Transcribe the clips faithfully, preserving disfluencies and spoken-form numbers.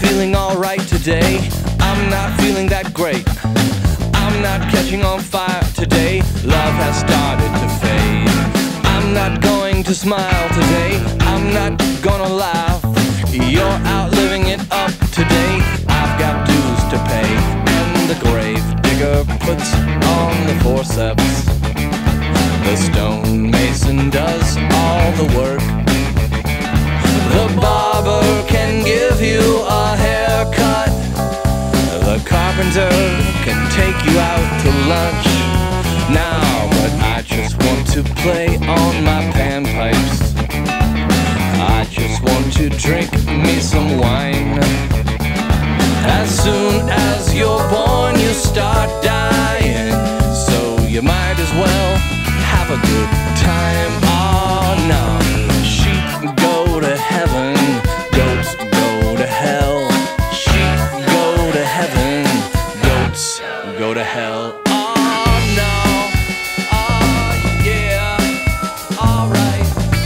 feeling alright today. I'm not feeling that great. I'm not catching on fire today. Love has started to fade. I'm not going to smile today. I'm not gonna laugh. You're out living it up today. I've got dues to pay, and the grave digger puts on the forceps. The stonemason does all the work. The barber can give you a haircut. The carpenter can take you out to lunch. Now, but I just want to play on my panpipes. I just want to drink me some wine. As soon as you're born, you start dying. So you might as well have a good time. Oh no. Sheep go to heaven, goats go to hell. Sheep go to heaven, goats go to hell. Oh no. Oh yeah. Alright.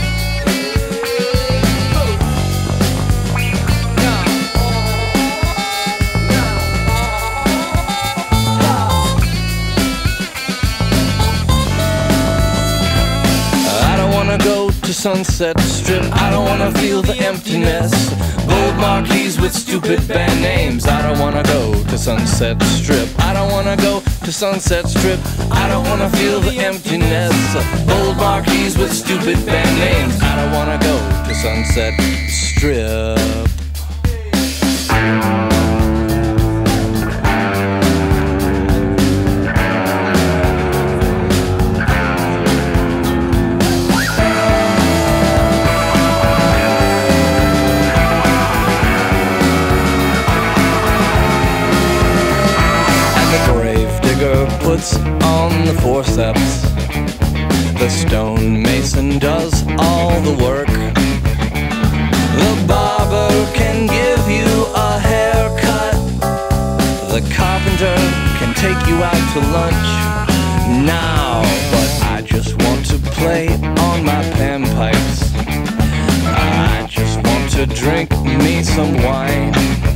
Go to Sunset Strip. I don't wanna feel the emptiness. Gold marquees with stupid band names. I don't wanna go to Sunset Strip. I don't wanna go to Sunset Strip. I don't wanna feel the emptiness. Gold marquees with stupid band names. I don't wanna go to Sunset Strip. Puts on the forceps. The stonemason does all the work. The barber can give you a haircut. The carpenter can take you out to lunch. Now, but I just want to play on my panpipes. I just want to drink me some wine.